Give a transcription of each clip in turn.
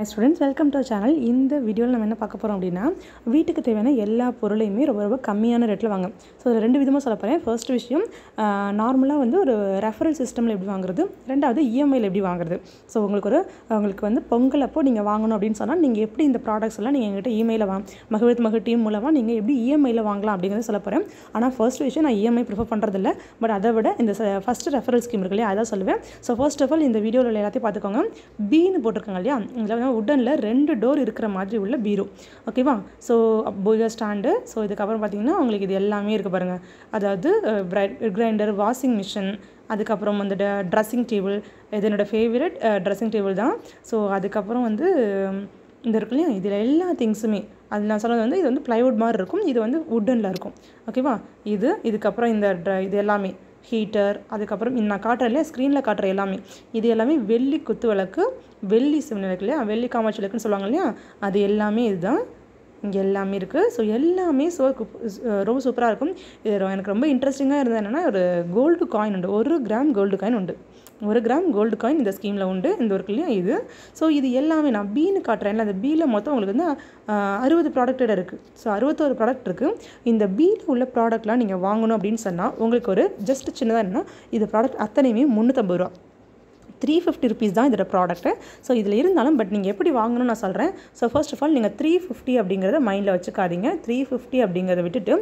Students welcome to channel. இந்த வீடியோவில் நம்ம என்ன பார்க்க போகிறோம் அப்படின்னா, வீட்டுக்கு தேவையான எல்லா பொருளையுமே ரொம்ப ரொம்ப கம்மியான ரேட்டில் வாங்க. ஸோ அதில் ரெண்டு விதமாக சொல்ல போகிறேன். ஃபர்ஸ்ட் விஷயம், நார்மலாக வந்து ஒரு ரெஃபரல் சிஸ்டமில் எப்படி வாங்குறது, ரெண்டாவது இஎம்ஐயில் எப்படி வாங்குறது. ஸோ உங்களுக்கு வந்து பொங்கல் அப்போ நீங்கள் வாங்கணும் அப்படின்னு சொன்னால் நீங்கள் எப்படி இந்த ப்ராடக்ட்ஸ் எல்லாம் நீங்கள் எங்கிட்ட இஎம்ஐயில் மகிழ் டீம் மூலமாக நீங்கள் எப்படி இஎம்ஐயில் வாங்கலாம் அப்படிங்கிறத சொல்ல போகிறேன். ஆனால் ஃபர்ஸ்ட் விஷயம், நான் இஎம்ஐ ப்ரிஃபர் பண்ணுறதில்ல. பட் அதை விட இந்த ஃபஸ்ட்டு ரெஃபரல் ஸ்கீம் இருக்கு இல்லையா, அதான் சொல்லுவேன். ஸோ ஃபர்ஸ்ட் ஆஃப் ஆல் இந்த வீடியோவில் எல்லாத்தையும் பார்த்துக்கோங்க. பீன்னு போட்டிருக்காங்க இல்லையா, இதில் வந்து உட்டனில் 2 டோர் இருக்கிற மாதிரி உள்ள பீரோ. ஓகேவா? So Pooja stand. ஸோ இதுக்கப்புறம் பார்த்தீங்கன்னா உங்களுக்கு இது எல்லாமே இருக்குது பாருங்கள். அதாவது கிரைண்டர், வாஷிங் மிஷின், அதுக்கப்புறம் வந்து ட்ரெஸ்ஸிங் டேபிள். இது என்னோடய ஃபேவரட் ட்ரெஸ்ஸிங் டேபிள் தான். ஸோ அதுக்கப்புறம் வந்து இந்த இருக்கு இல்லையா, இதில் எல்லா திங்ஸுமே அது நான் சொன்னது வந்து இது வந்து ப்ளைவுட் மாதிரி இருக்கும், இது வந்து உட்டனில் இருக்கும். ஓகேவா? இதுக்கப்புறம் இது எல்லாமே ஹீட்டர், அதுக்கப்புறம் நான் காட்டுறேன் இல்லையா, ஸ்க்ரீனில் காட்டுற எல்லாமே இது எல்லாமே வெள்ளி குத்து விளக்கு, வெள்ளி சிவன் விளக்கு இல்லையா, வெள்ளி காமாட்சி விளக்குன்னு சொல்லுவாங்க இல்லையா, அது எல்லாமே இதுதான். இங்கே எல்லாமே இருக்குது. ஸோ எல்லாமே ரொம்ப சூப்பராக இருக்கும். இது எனக்கு ரொம்ப இன்ட்ரெஸ்டிங்காக இருந்தது என்னென்னா, ஒரு கோல்டு காயின் உண்டு, 1 கிராம் கோல்டு காயின் உண்டு. 1 கிராம் கோல்டு காயின் இந்த ஸ்கீமில் உண்டு. இந்த ஒரு இல்லையா இது. ஸோ இது எல்லாமே நான் பீன்னு காட்டுறேன்ல, அந்த பீயில் மொத்தம் உங்களுக்கு வந்து 60 ப்ராடக்ட் இருக்குது. ஸோ 61 ப்ராடக்ட் இருக்குது. இந்த பீயில் உள்ள ப்ராடக்ட்லாம் நீங்கள் வாங்கணும் அப்படின்னு சொன்னால் உங்களுக்கு ஒரு ஜஸ்ட் சின்னதாக என்னென்னா, இது ப்ராடக்ட் அத்தனையுமே 350 ரூபா, 350 ருபீஸ் தான் இதோட ப்ராடக்ட்டு. ஸோ இதில் இருந்தாலும் பட் நீங்கள் எப்படி வாங்கணும்னு நான் சொல்கிறேன். ஸோ ஃபர்ஸ்ட் ஆஃப் ஆல் நீங்கள் 350 அப்படிங்கிறத மைண்டில் வச்சுக்காதீங்க. 350 அப்படிங்கிறத விட்டுட்டு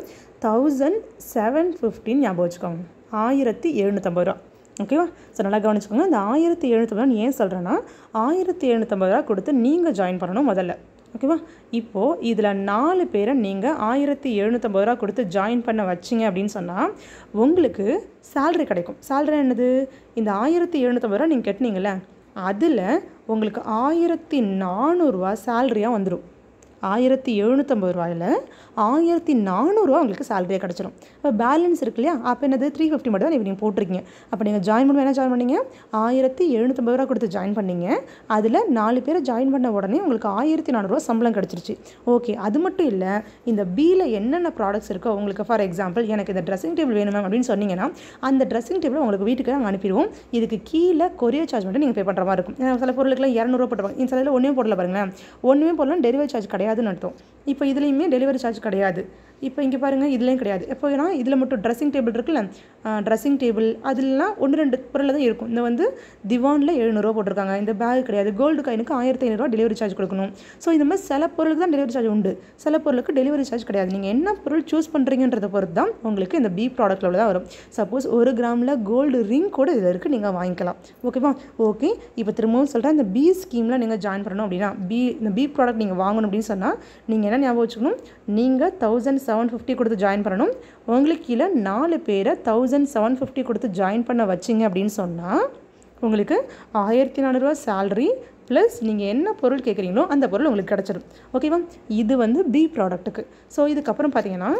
1750 ஞாபகம் வச்சுக்கோங்க. 1750 ரூபா. ஓகேவா? ஸோ நல்லா கவனிச்சுக்கோங்க. இந்த 1750 ஏன் சொல்கிறேன்னா, 1750 ரூபா கொடுத்து நீங்கள் ஜாயின் பண்ணணும் முதல்ல. ஓகேவா? இப்போது இதில் 4 பேரை நீங்கள் 1750 ரூபா கொடுத்து ஜாயின் பண்ண வச்சிங்க அப்படின்னு சொன்னால் உங்களுக்கு சேலரி கிடைக்கும். சேலரி என்னது? இந்த 1750 ரூபா நீங்கள் கட்டினீங்களே, அதில் உங்களுக்கு 1400 ரூபா சேலரியாக வந்துடும். 1750 ரூபாயில் 1400 ரூபா உங்களுக்கு சேலரியாக கிடச்சிடும். இப்போ பேலன்ஸ் இருக்கு இல்லையா, அப்போ என்னது 350 மட்டும் தான் நீங்கள் போட்டிருக்கீங்க. அப்போ நீங்கள் ஜாயின் பண்ணுவோம், என்ன ஜாயின் பண்ணீங்க, 1750 ரூபா கொடுத்து ஜாயின் பண்ணீங்க. அதில் 4 பேரை ஜாயின் பண்ண உடனே உங்களுக்கு 1400 ரூபா சம்பளம் கிடச்சிருச்சு. ஓகே, அது மட்டும் இல்லை, இந்த பியில் என்னென்ன ப்ராடக்ட்ஸ் இருக்கோ உங்களுக்கு, ஃபார் எக்ஸாம்பிள் எனக்கு இந்த ட்ரெஸ்ஸிங் டேபிள் வேணும் மேம் அப்படின்னு சொன்னீங்கன்னா, அந்த ட்ரெஸ்ஸிங் டேபிள் உங்களுக்கு வீட்டுக்கு நாங்கள் அனுப்பிடுவோம். இதுக்கு கீழே கொரியர் சார்ஜ் மட்டும் நீங்கள் பே பண்ணுற மாதிரி இருக்கும். சில பொருளுக்குலாம் 200 ரூபா போட்டுருவாங்க. இந்த சில ஒன்றுமே போடல பாருங்களேன், ஒன்றுமே போடலாம், டெலிவரி சார்ஜ் கிடையாதுன்னு அர்த்தம். இப்போ இதுலேயுமே டெலிவரி சார்ஜ் கிடையாது. இப்போ இங்கே பாருங்கள், இதுலேயும் கிடையாது. எப்போ ஏன்னா இதில் மட்டும் ட்ரெஸ்ஸிங் டேபிள் இருக்குல்ல, ட்ரெஸ்ஸிங் டேபிள் அதெல்லாம் 1-2 பொருளில் தான் இருக்கும். இந்த வந்து திவானில் 700 ரூபா போட்டிருக்காங்க. இந்த பேக் கிடையாது. கோல்டு காயினுக்கு 1500 ரூபா டெலிவரி சார்ஜ் கொடுக்கணும். ஸோ இந்த மாதிரி சில பொருளுக்கு தான் டெலிவரி சார்ஜ் உண்டு, சில பொருளுக்கு டெலிவரி சார்ஜ் கிடையாது. நீங்கள் என்ன பொருள் சூஸ் பண்ணுறீங்கன்றதை பொறுத்து தான் உங்களுக்கு இந்த பி ப்ராடக்ட்டில் தான் வரும். சப்போஸ் 1 கிராமில் கோல்டு ரிங் கூட இதில் இருக்குது, நீங்கள் வாங்கிக்கலாம். ஓகேவா? ஓகே, இப்போ திரும்பவும் சொல்கிறேன், இந்த பி ஸ்கீமில் நீங்கள் ஜாயின் பண்ணணும் அப்படின்னா, இந்த பி ப்ராடக்ட் நீங்கள் வாங்கணும் அப்படின்னு சொன்னால் நீங்கள் என்ன ஞாபகம் வச்சுக்கணும், நீங்கள் 1750 கொடுத்து ஜாயின் பண்ணணும். உங்களுக்கு கீழே 4 பேரை 1750 கொடுத்து ஜாயின் பண்ண வச்சிங்க அப்படின்னு சொன்னால் உங்களுக்கு 1400 ரூபா சேலரி ப்ளஸ் நீங்கள் என்ன பொருள் கேட்குறீங்களோ அந்த பொருள் உங்களுக்கு கிடச்சிடும். ஓகேவா? இது வந்து பி ப்ராடக்ட்டுக்கு. ஸோ இதுக்கப்புறம் பார்த்தீங்கன்னா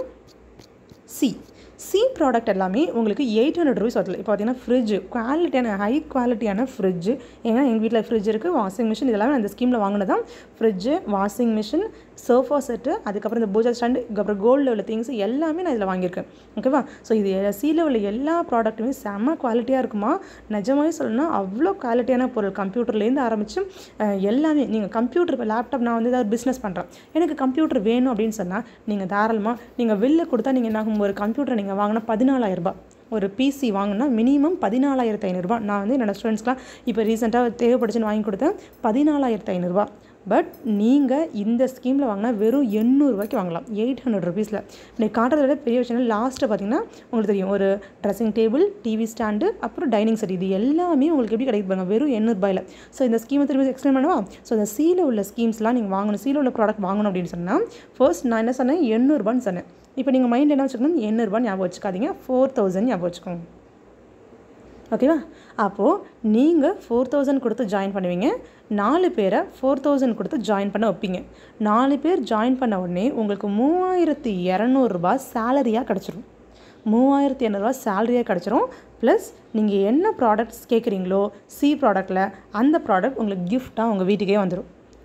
சி ப்ராடக்ட் எல்லாமே உங்களுக்கு 800 ரூபீஸ் வரல. இப்போ பார்த்தீங்கன்னா ஃப்ரிட்ஜ், ஹை குவாலிட்டியான ஃப்ரிட்ஜு. ஏன்னா எங்கள் வீட்டில் ஃப்ரிட்ஜ் இருக்குது, வாஷிங் மிஷின், இதெல்லாம் அந்த ஸ்கீமில் வாங்கினதான். Fridge, washing machine, sofa set, அதுக்கப்புறம் இந்த பூஜா ஸ்டாண்டு, அப்புறம் கோல்டில் உள்ள திங்ஸ் எல்லாமே நான் இதில் வாங்கியிருக்கேன். ஓகேவா? ஸோ இது சியில் உள்ள எல்லா ப்ராடக்ட்டுமே செம்ம குவாலிட்டியாக இருக்குமா. நிஜமாவே சொல்லணும்னா அவ்வளோ குவாலிட்டியான பொருள். கம்ப்யூட்டர்லேருந்து ஆரம்பித்து எல்லாமே. நீங்கள் கம்ப்யூட்டர், இப்போ லேப்டாப், நான் வந்து ஏதாவது பிஸ்னஸ் பண்ணுறேன், எனக்கு கம்ப்யூட்டர் வேணும் அப்படின்னு சொன்னால் நீங்கள் தாராளமாக நீங்கள் வெளில கொடுத்தா நீங்கள் என்ன, ஒரு கம்ப்யூட்டர் நீங்கள் வாங்கினா 14,000 ரூபா. ஒரு பிசி வாங்கினா மினிமம் 14,500 ரூபா. நான் வந்து என்னோடய ஸ்டூடெண்ட்ஸ்க்குலாம் இப்போ ரீசெண்டாக தேவைப்படுச்சுன்னு வாங்கி கொடுத்தேன், 14,500 ரூபா. பட் நீங்கள் இந்த ஸ்கீமில் வாங்கினா வெறும் 800 ரூபாய்க்கு வாங்கலாம், 800 ருபீஸில். நீங்கள் காட்டுறத விட பெரிய விஷயம் லாஸ்ட்டு பார்த்தீங்கன்னா உங்களுக்கு தெரியும், ஒரு ட்ரெஸ்ஸிங் டேபிள், டிவி ஸ்டாண்டு, அப்புறம் டைனிங் செட், இது எல்லாமே உங்களுக்கு எப்படி கிடைக்குது வெறும் 800 ரூபாயில். ஸோ இந்த ஸ்கீமை திரும்பி எக்ஸ்பிளைன் பண்ணுவா. ஸோ இந்த சீல உள்ள ஸ்கீம்ஸ்லாம் நீங்கள் வாங்கணும், சீல உள்ள ப்ராடக்ட் வாங்கணும் அப்படின்னு சொன்னால் ஃபர்ஸ்ட் நான் என்ன சொன்னேன், 800 ரூபான்னு சொன்னேன். இப்போ நீங்கள் மைண்டில் என்ன வச்சுக்கணும், 800 ரூபா ஞாபகம் வச்சுக்காதீங்க, 4000 ஞாபகம் வச்சுக்கோங்க. ஓகேவா? அப்போது நீங்கள் 4000 கொடுத்து ஜாயின் பண்ணுவீங்க, 4 பேரை 4000 கொடுத்து ஜாயின் பண்ண வைப்பீங்க. 4 பேர் ஜாயின் பண்ண உடனே உங்களுக்கு 3200 ரூபா சேலரியாக கிடச்சிரும். 3200 ரூபா சேலரியாக கிடச்சிரும். ப்ளஸ் நீங்கள் என்ன ப்ராடக்ட்ஸ் கேட்குறீங்களோ சி ப்ராடக்டில், அந்த ப்ராடக்ட் உங்களுக்கு கிஃப்டாக உங்கள் வீட்டுக்கே வந்துடும்.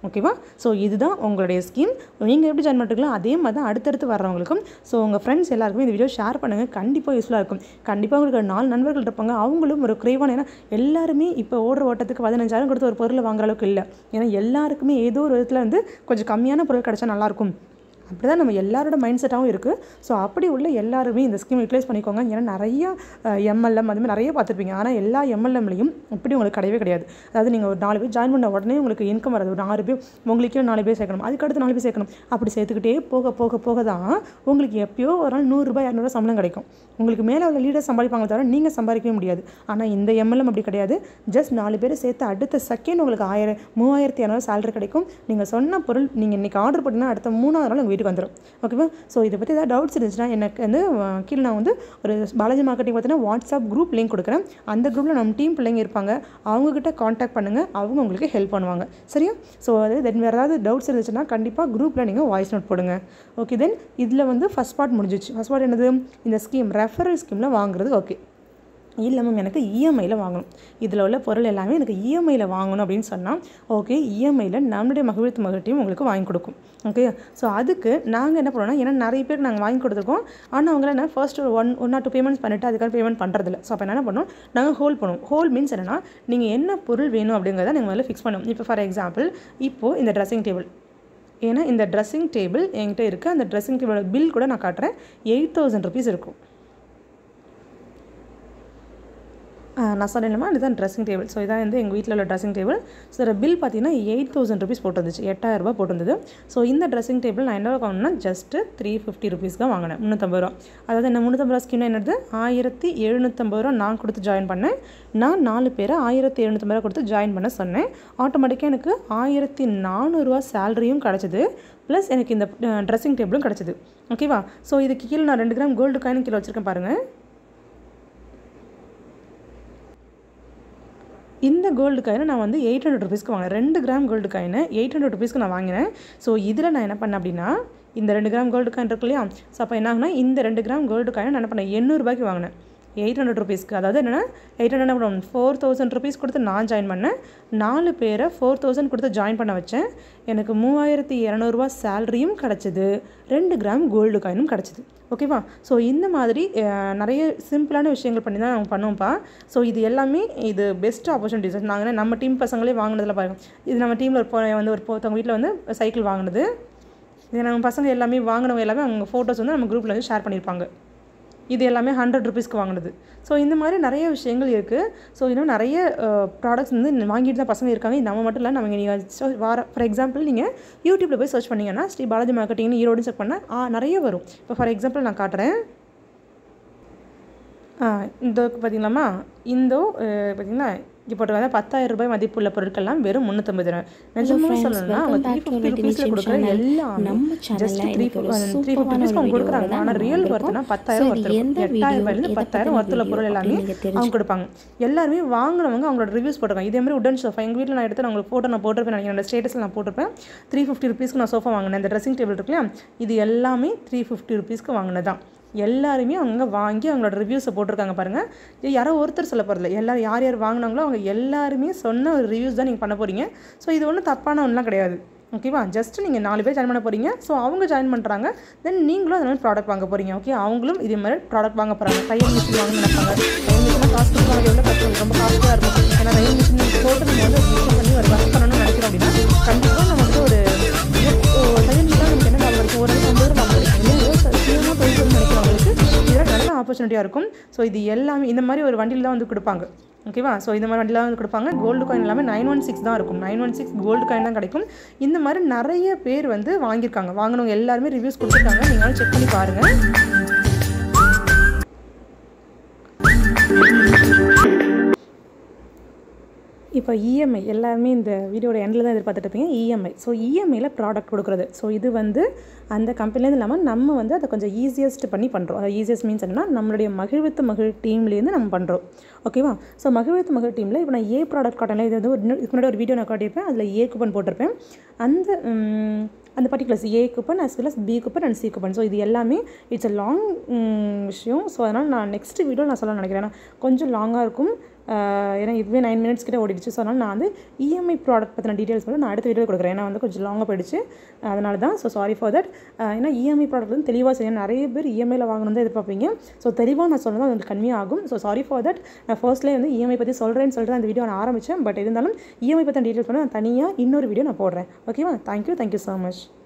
ஓகேவா? ஸோ இதுதான் உங்களுடைய ஸ்கீம். நீங்கள் எப்படி ஜாயின் பண்ணுறீங்களோ அதே மாதிரி தான் அடுத்தடுத்து வர்றவங்களுக்கும். ஸோ உங்கள் ஃப்ரெண்ட்ஸ் எல்லாருக்குமே இந்த வீடியோ ஷேர் பண்ணுங்கள். கண்டிப்பாக யூஸ்ஃபுல்லாக இருக்கும். கண்டிப்பாக உங்களுக்கு 4 நண்பர்கள் இருப்பாங்க. அவங்களும் ஒரு குறைவான, ஏன்னா எல்லாருமே இப்போ ஓடுற ஓட்டத்துக்கு 15,000 கொடுத்து ஒரு பொருளை வாங்குற அளவுக்கு இல்லை. ஏன்னா எல்லாருக்குமே ஏதோ ஒரு விதத்தில் வந்து கொஞ்சம் கம்மியான பொருள் கிடச்சா நல்லாயிருக்கும். அப்படி தான் நம்ம எல்லாரோட மைண்ட் செட்டாகவும் இருக்குது. ஸோ அப்படி உள்ள எல்லாருமே இந்த ஸ்கீம் யூட்டிலைஸ் பண்ணிக்கோங்க. ஏன்னா நிறையா எம்எல்எம் அதுமாதிரி நிறைய பார்த்துருப்பீங்க. ஆனால் எல்லா எம்எல்எம்லையும் இப்படி உங்களுக்கு கிடையவே கிடையாது. அதாவது நீங்கள் ஒரு 4 பேர் ஜாயின் பண்ண உடனே உங்களுக்கு இன்கம் வராது. ஒரு 6 பேர் உங்களுக்கே 4 பேர் சேர்க்கணும், அதுக்கடுத்து 4 பேர் சேர்க்கணும். அப்படி சேர்த்துக்கிட்டே போக போக போக தான் உங்களுக்கு எப்போயோ ஒரு நாள் 100 ரூபாய் 200 சம்பளம் கிடைக்கும். உங்களுக்கு மேலே உள்ள லீடர் சம்பாதிப்பாங்க தவிர நீங்கள் சம்பாதிக்கவே முடியாது. ஆனால் இந்த எம்எல்எம் அப்படி கிடையாது. ஜஸ்ட் 4 பேர் சேர்த்து அடுத்த செகண்ட் உங்களுக்கு 3200 சேலரி கிடைக்கும். நீங்கள் சொன்ன பொருள் நீங்கள் இன்றைக்கி ஆர்டர் பண்ணினா அடுத்த 3ஆவது நாள் வீட்டுக்கு வந்துடும். ஓகேவா? ஸோ இதை பற்றி ஏதாவது டவுட்ஸ் இருந்துச்சுன்னா எனக்கு வந்து கீழே நான் வந்து ஒரு பாலாஜி மார்க்கெட்டிங் பார்த்தீங்கன்னா வாட்ஸ்அப் குரூப் லிங்க் கொடுக்குறேன். அந்த குரூப்பில் நம்ம டீம் பிள்ளைங்க இருப்பாங்க. அவங்கக்கிட்ட காண்டாக்ட் பண்ணுங்கள். அவங்க உங்களுக்கு ஹெல்ப் பண்ணுவாங்க. சரியா? ஸோ அது தென் வேறு ஏதாவது டவுட்ஸ் இருந்துச்சுன்னா கண்டிப்பாக குரூப்பில் நீங்கள் வாய்ஸ் நோட் போடுங்க. ஓகே, தென் இதில் வந்து ஃபஸ்ட் பார்ட் முடிஞ்சிச்சு. ஃபஸ்ட் பார்ட் என்னது? இந்த ஸ்கீம் ரெஃபரல் ஸ்கீமில் வாங்குறது. ஓகே, இல்லை மேம் எனக்கு இஎம்ஐயில் வாங்கணும், இதில் உள்ள பொருள் எல்லாமே எனக்கு இஎம்ஐயில் வாங்கணும் அப்படின்னு சொன்னால் ஓகே, இஎம்ஐயில் நம்மளுடைய மகிழ்ச்சி மகிழ்ச்சியும் உங்களுக்கு வாங்கி கொடுக்கும். ஓகே, ஸோ அதுக்கு நாங்கள் என்ன பண்ணோம்னா, ஏன்னா நிறைய பேருக்கு நாங்கள் வாங்கி கொடுத்துருக்கோம். ஆனால் அவங்கள என்ன ஃபர்ஸ்ட் ஒரு 1 or 2 பேமெண்ட்ஸ் பண்ணிவிட்டு அதுக்காக பேமெண்ட் பண்ணுறதில்ல. ஸோ அப்போ என்ன பண்ணோம், நாங்கள் ஹோல்ட் பண்ணுவோம். ஹோல்ட் மீன்ஸ் என்னென்னா, நீங்கள் என்ன பொருள் வேணும் அப்படிங்கிறத நீங்கள் முதல்ல ஃபிக்ஸ் பண்ணுவோம். இப்போ ஃபார் எக்ஸாம்பிள் இப்போது இந்த ட்ரெஸ்ஸிங் டேபிள், ஏன்னா இந்த ட்ரெஸ்ஸிங் டேபிள் என்கிட்ட இருக்குது. அந்த ட்ரெஸ்ஸிங் டேபிளோட பில் கூட நான் காட்டுறேன். 8000 rupees இருக்கும். நான் சொன்னேன்மா, இதுதான் ட்ரெஸ்ஸிங் டேபிள். ஸோ இதான் வந்து எங்கள் வீட்டில் உள்ள ட்ரெஸ்ஸிங் டேபிள். ஸோ பில் பார்த்தீங்கன்னா 8000 rupees போட்டுருந்துச்சு. 8000 ரூபா போட்டிருந்தது. ஸோ இந்த ட்ரெஸ்ஸிங் டேபிள் நான் என்ன வாங்கினேன்னா ஜஸ்ட்டு 350 rupees தான் வாங்கினேன். 350 ரூபா. அதாவது என்ன 350 ரூபா ஸ்கீம்னா என்னது, 1750 ரூபா நான் கொடுத்து ஜாயின் பண்ணேன். நான் 4 பேரை 1750 ரூபா கொடுத்து ஜாயின் பண்ண சொன்னேன். ஆட்டோமேட்டிக்காக எனக்கு 1400 ரூபா சேலரியும் கிடச்சிது. ப்ளஸ் எனக்கு இந்த ட்ரெஸ்ஸிங் டேபிளும் கிடச்சிது. ஓகேவா? ஸோ இதுக்கு கீழே நான் 2 கிராம் கோல்டு காயின் கீழே வச்சுருக்கேன் பாருங்கள். இந்த கோல்டு காயினை நான் வந்து 800 rupeesக்கு வாங்கினேன். 2 கிராம் கோல்டு காயினை 800 rupeesக்கு நான் வாங்கினேன். ஸோ இதில் நான் என்ன பண்ணேன் அப்படின்னா, இந்த 2 கிராம் கோல்டு காயின் இருக்கு இல்லையா? ஸோ அப்போ என்ன ஆகுனா, இந்த 2 கிராம் கோல்டு காயினை நான் என்ன பண்ணேன், 800 ரூபாய்க்கு வாங்கினேன். 800 rupeesக்கு. அதாவது என்னென்னா 800 என்ன பண்ணுவோம், 4000 rupees கொடுத்து நான் ஜாயின் பண்ணேன். 4 பேரை 4000 கொடுத்து ஜாயின் பண்ண வச்சேன். எனக்கு 3200 ரூபா சேலரியும் கிடச்சிது. 2 கிராம் கோல்டு காயினும் கிடச்சிது. ஓகேவா? ஸோ இந்த மாதிரி நிறைய சிம்பிளான விஷயங்கள் பண்ணி தான் நாங்கள் பண்ணுவோம்ப்பா. ஸோ இது எல்லாமே இது பெஸ்ட் ஆப்பர்ச்சுனிட்டிஸ். நாங்கள் நம்ம டீம் பசங்களே வாங்கினதில் பாருங்கள். இது நம்ம டீமில் ஒருத்தவங்க வீட்டில் வந்து சைக்கிள் வாங்கினது. இது நம்ம பசங்க எல்லாமே வாங்கினவங்க எல்லாமே அவங்க ஃபோட்டோஸ் வந்து நம்ம குரூப்பில் வந்து ஷேர் பண்ணியிருப்பாங்க. இது எல்லாமே 100 rupeesக்கு வாங்கினது. ஸோ இந்த மாதிரி நிறைய விஷயங்கள் இருக்குது. ஸோ இன்னும் நிறைய ப்ராடக்ட்ஸ் வந்து வாங்கிட்டு தான் பசங்க இருக்காங்க. நம்ம மட்டும் இல்லை, நம்ம நீங்கள் ஃபார் எக்ஸாம்பிள் நீங்கள் யூடியூப்பில் போய் சர்ச் பண்ணிங்கன்னா ஸ்ரீ பாலாஜி மார்க்கெட்டிங்னு ஈரோடு செக் பண்ணால் நிறைய வரும். இப்போ ஃபார் எக்ஸாம்பிள் நான் காட்டுறேன். இந்த பார்த்தீங்களாம்மா, இந்த பார்த்தீங்கன்னா இப்போ வந்து 10,000 ரூபாய் மதிப்புள்ள பொருட்கள்லாம் வெறும் 350 ரூபாய். நிஜமாக சொல்லணும்னா அவங்க 350 rupeesல கொடுக்குற எல்லாம் ஜஸ்ட் 350 rupees அவங்க கொடுக்குறாங்க. ஆனால் ரியல் ஒர்த்துனா 10,000 ஒர்த்து இருக்கும். 8,000 ரூபாயிலேருந்து 10,000 ஒர்த்துள்ள பொருள் எல்லாமே அவங்க கொடுப்பாங்க. எல்லாருமே வாங்கினவங்க அவங்களோட ரிவ்யூஸ் போட்டிருக்காங்க. இதே மாதிரி உடன் சோஃபா எங்கள் வீட்டில் நான் எடுத்து உங்களுக்கு ஃபோட்டோ நான் போட்டிருப்பேன். என்னோட ஸ்டேட்டஸில் நான் போட்டிருப்பேன். 350 rupeesக்கு நான் சோஃபா வாங்கினேன். இந்த ட்ரெஸ்ஸிங் டேபிள் இருக்கு இல்லையா, இது எல்லாமே 350 rupeesக்கு வாங்கினதான். எல்லாருமே அவங்க வாங்கி அவங்களோட ரிவ்யூஸை போட்டிருக்காங்க பாருங்கள். இது யாரோ ஒருத்தர் சொல்ல போகிறதில்ல, எல்லோரும் யார் யார் வாங்கினாங்களோ அவங்க எல்லாருமே சொன்ன ஒரு ரிவ்யூஸ் தான் நீங்கள் பண்ண போகிறீங்க. ஸோ இது ஒன்றும் தப்பான ஒன்றுலாம் கிடையாது. ஓகேவா? ஜஸ்ட் நீங்கள் 4 பேர் ஜாயின் பண்ண போகிறீங்க. ஸோ அவங்க ஜாயின் பண்ணுறாங்க. தென் நீங்களும் அந்த மாதிரி ப்ராடக்ட் வாங்க போகிறீங்க. ஓகே, அவங்களும் இதே மாதிரி ப்ராடக்ட் வாங்க போகிறாங்க. தையல் மிஷின் வாங்க நினைப்பாங்க. தையல் மிஷினாக காஸ்ட் கொடுப்பாங்க. எவ்வளோ கஷ்டம், ரொம்ப காஸ்ட்டாக இருக்கும். ஏன்னா தையல் மிஷின் போட்டு நம்ம வந்து மிஷின் பண்ணி ஒரு ஒர்க் பண்ணணும்னு நினைக்கிறோம் அப்படின்னா கண்டிப்பாக நமக்கு ஒரு தையல் மிஷினாக நமக்கு என்ன லாபம் இருக்கும், ஒரு 50 ரூபா லாபம் இருக்கும். சீக்கிரமாக தொழில் நினைக்கிறவங்களுக்கு இதெல்லாம் நல்ல ஆப்பர்ச்சுனிட்டியாக இருக்கும். ஸோ இது எல்லாமே இந்த மாதிரி ஒரு வண்டியில் தான் வந்து கொடுப்பாங்க. ஓகேவா? ஸோ இந்த மாதிரி வண்டியில் வந்து கொடுப்பாங்க. கோல்டு காயின் எல்லாமே 916 தான் இருக்கும். 916 கோல்டு காயின் தான் கிடைக்கும். இந்த மாதிரி நிறைய பேர் வந்து வாங்கியிருக்காங்க. வாங்கினவங்க எல்லாருமே ரிவ்யூஸ் கொடுத்துருக்காங்க. நீங்களும் செக் பண்ணி பாருங்கள். இப்போ இஎம்ஐ எல்லாருமே இந்த வீடியோட எண்டில் தான் எதிர்பார்த்துட்டு இருப்பீங்க. இஎம்ஐ. ஸோ இஎம்ஐயில் ப்ராடக்ட் கொடுக்குறது. ஸோ இது வந்து அந்த கம்பெனிலேருந்து இல்லாமல் நம்ம வந்து அதை கொஞ்சம் ஈஸியஸ்ட் பண்ணி பண்ணுறோம். அது ஈஸியஸ்ட் மீன்ஸ் என்னன்னா நம்மளுடைய மகிழ்வித்து மகிழ் டீம்லேருந்து நம்ம பண்ணுறோம். ஓகேவா? ஸோ மகிழ்வித்து மகிழ் டீமில் இப்போ நான் ஏ ப்ராடக்ட் காட்டினேன். இது வந்து இதுக்கு முன்னாடி ஒரு வீடியோ நான் காட்டியிருப்பேன். அதில் ஏ கூப்பன் போட்டிருப்பேன். அந்த particulars A coupon as well as B coupon and C coupon. So இது எல்லாமே இட்ஸ் அ லாங் விஷயம். ஸோ அதனால் நான் நெக்ஸ்ட் வீடியோ நான் சொல்ல நினைக்கிறேன். ஏன்னா கொஞ்சம் லாங்காக இருக்கும். ஏன்னா இதுவே 9 மினிட்ஸ் கிட்ட ஓடிடுச்சு. ஸோ அதனால் நான் வந்து இஎம்ஐ ப்ராடக்ட் பற்றின டீட்டெயில்ஸ் வந்து நான் அடுத்த வீடியோ கொடுக்குறேன். ஏன்னா வந்து கொஞ்சம் லாங்காக போயிடுச்சு, அதனால தான். So sorry for that. ஏன்னா இஎம்ஐ ப்ராடக்ட் வந்து தெளிவாக செய்யணும். நிறைய பேர் இஎம்ஐயில் வாங்கணும் தான் எதிர்பார்ப்பீங்க. ஸோ தெளிவாக நான் சொன்னது உங்களுக்கு கம்மியாக ஆகும். So sorry for that. நான் ஃபர்ஸ்ட்லேயே வந்து இஎம்ஐ பற்றி சொல்கிறேன்னு சொல்லிட்டு அந்த வீடியோ நான் ஆரம்பித்தேன். பட் இருந்தாலும் இஎம்ஐ பற்றின டீட்டெயில்ஸ் வந்து நான் தனியாக இன்னொரு வீடியோ நான் போடுறேன். ஓகேவா? Thank you so much.